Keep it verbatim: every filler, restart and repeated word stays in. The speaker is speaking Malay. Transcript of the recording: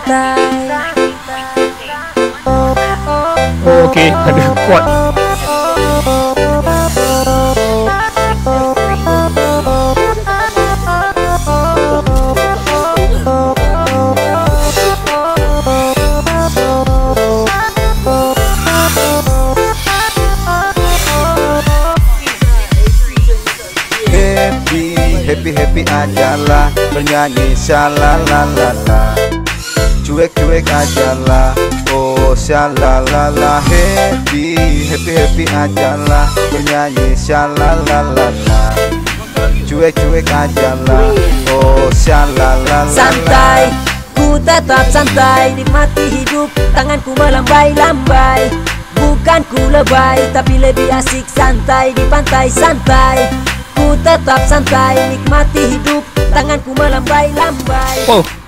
santai. Okey, ada kuat. Happy happy ajalah, bernyanyi shalalalala. Cuek cuek ajalah, oh shalalala. Happy happy happy ajalah, bernyanyi shalalalala. Cuek cuek ajalah, oh shalalala. Santai, ku tetap santai, nikmati hidup, tanganku melambai-lambai. Bukan ku lebay, tapi lebih asik santai di pantai santai. Ku tetap santai, nikmati hidup, tanganku melambai-lambai. Oh,